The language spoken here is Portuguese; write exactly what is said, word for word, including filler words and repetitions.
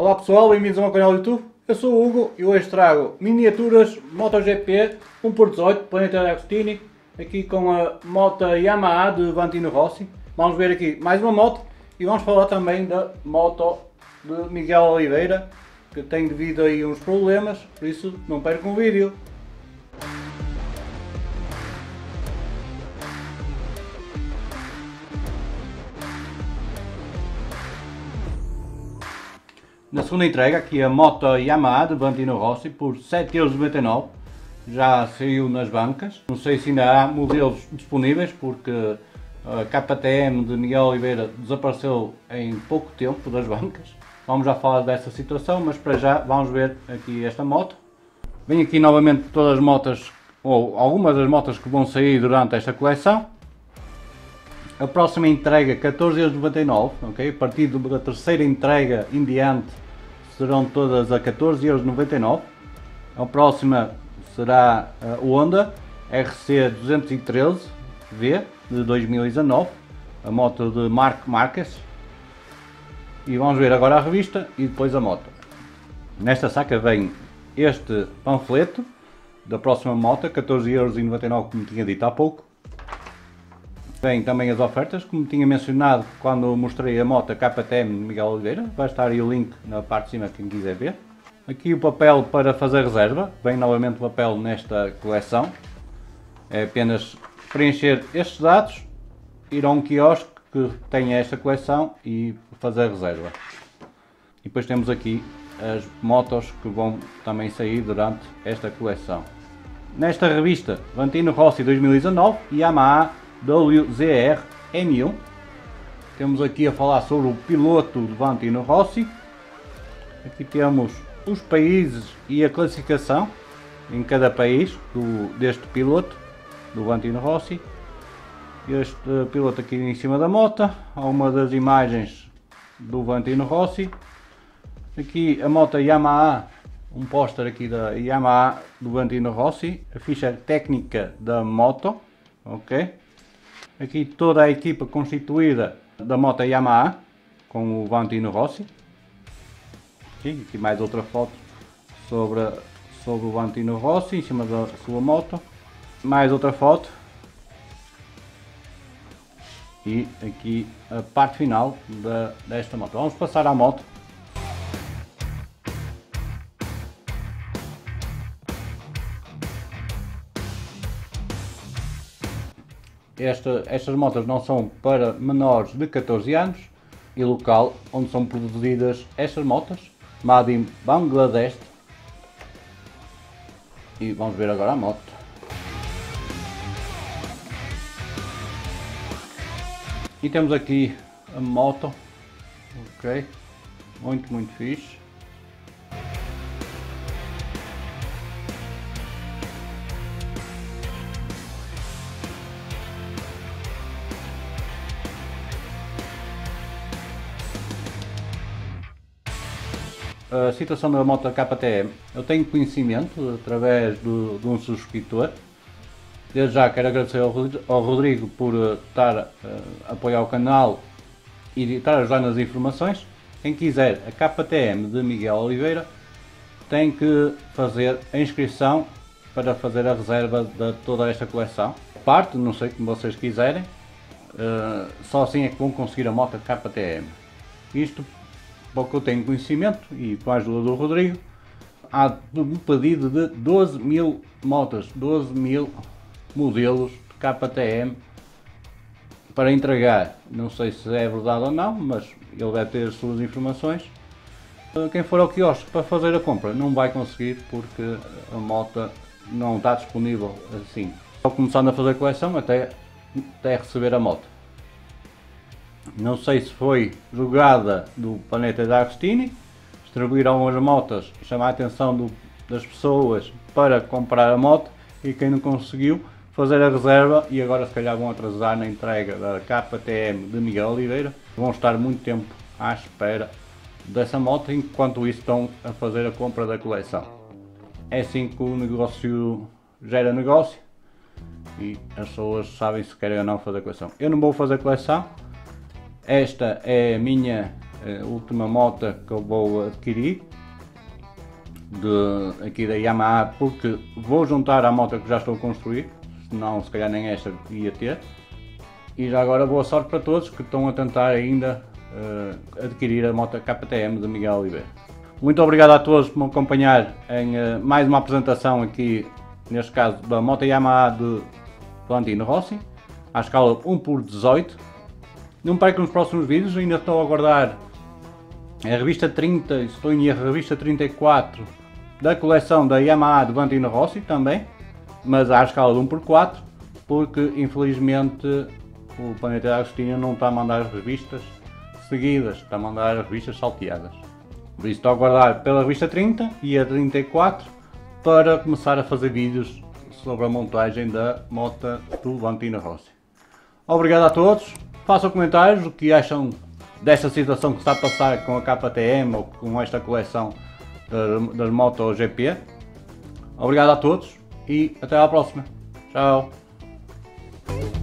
Olá pessoal, bem-vindos ao meu canal do YouTube. Eu sou o Hugo e hoje trago miniaturas MotoGP um por dezoito Planeta Agostini, aqui com a moto Yamaha de Valentino Rossi. Vamos ver aqui mais uma moto e vamos falar também da moto de Miguel Oliveira, que tem devido aí uns problemas, por isso não percam o vídeo. Na segunda entrega, aqui a moto Yamaha de Valentino Rossi por sete euros e noventa e nove, já saiu nas bancas. Não sei se ainda há modelos disponíveis porque a K T M de Miguel Oliveira desapareceu em pouco tempo das bancas. Vamos já falar dessa situação, mas para já vamos ver aqui esta moto. Vem aqui novamente todas as motos, ou algumas das motos que vão sair durante esta coleção. A próxima entrega catorze euros e noventa e nove, ok? A partir da terceira entrega em diante serão todas a catorze euros e noventa e nove. A próxima será a Honda R C duzentos e treze V de dois mil e dezanove, a moto de Marc Marquez. E vamos ver agora a revista e depois a moto. Nesta saca vem este panfleto da próxima moto, catorze euros e noventa e nove, como tinha dito há pouco. Vem também as ofertas, como tinha mencionado quando mostrei a moto K T M de Miguel Oliveira. Vai estar aí o link na parte de cima quem quiser ver. Aqui o papel para fazer reserva, vem novamente o papel nesta coleção. É apenas preencher estes dados, ir a um quiosque que tenha esta coleção e fazer reserva. E depois temos aqui as motos que vão também sair durante esta coleção. Nesta revista, Valentino Rossi dois mil e dezanove e Yamaha W Z R M um. Temos aqui a falar sobre o piloto de Valentino Rossi. Aqui temos os países e a classificação em cada país do, deste piloto do Valentino Rossi. Este piloto aqui em cima da moto, alguma das imagens do Valentino Rossi. Aqui a moto Yamaha, um póster aqui da Yamaha do Valentino Rossi, a ficha técnica da moto, ok? Aqui toda a equipa constituída da moto Yamaha com o Valentino Rossi. Aqui, aqui mais outra foto sobre, sobre o Valentino Rossi em cima da sua moto. Mais outra foto. E aqui a parte final da, desta moto. Vamos passar à moto. Esta, estas motos não são para menores de catorze anos e local onde são produzidas estas motos, made in Bangladesh. E vamos ver agora a moto. E temos aqui a moto, ok, muito muito fixe. A situação da moto K T M, eu tenho conhecimento através do, de um subscritor. Desde já quero agradecer ao, ao Rodrigo por estar a apoiar o canal e estar a ajudar nas informações. Quem quiser a K T M de Miguel Oliveira tem que fazer a inscrição para fazer a reserva de toda esta coleção. Parte, não sei como vocês quiserem, só assim é que vão conseguir a moto K T M. Isto porque eu tenho conhecimento e com a ajuda do Rodrigo, há um pedido de doze mil motos, doze mil modelos de K T M para entregar. Não sei se é verdade ou não, mas ele deve ter as suas informações. Quem for ao quiosque para fazer a compra não vai conseguir porque a moto não está disponível assim. Só começando a fazer a coleção até, até receber a moto. Não sei se foi jogada do Planeta Agostini, distribuíram as motos, chamar a atenção do, das pessoas para comprar a moto e quem não conseguiu fazer a reserva e agora se calhar vão atrasar na entrega da K T M de Miguel Oliveira. Vão estar muito tempo à espera dessa moto enquanto isso estão a fazer a compra da coleção. É assim que o negócio gera negócio e as pessoas sabem se querem ou não fazer a coleção. Eu não vou fazer a coleção. Esta é a minha a última moto que eu vou adquirir de, aqui da Yamaha, porque vou juntar à moto que já estou a construir, senão se calhar nem esta ia ter. E já agora boa sorte para todos que estão a tentar ainda uh, adquirir a moto K T M de Miguel Oliveira. Muito obrigado a todos por me acompanhar em uh, mais uma apresentação aqui, neste caso da moto Yamaha de Valentino Rossi, à escala um por dezoito. Não percam nos próximos vídeos, ainda estou a aguardar a revista trinta, se estou em erro, a revista trinta e quatro da coleção da Yamaha de Valentino Rossi também, mas à escala de um por quatro, porque infelizmente o Planeta Agostinho não está a mandar as revistas seguidas, está a mandar as revistas salteadas. Por isso estou a aguardar pela revista trinta e a trinta e quatro para começar a fazer vídeos sobre a montagem da moto do Valentino Rossi. Obrigado a todos, façam comentários o que acham desta situação que está a passar com a K T M ou com esta coleção das motos G P. Obrigado a todos e até à próxima. Tchau.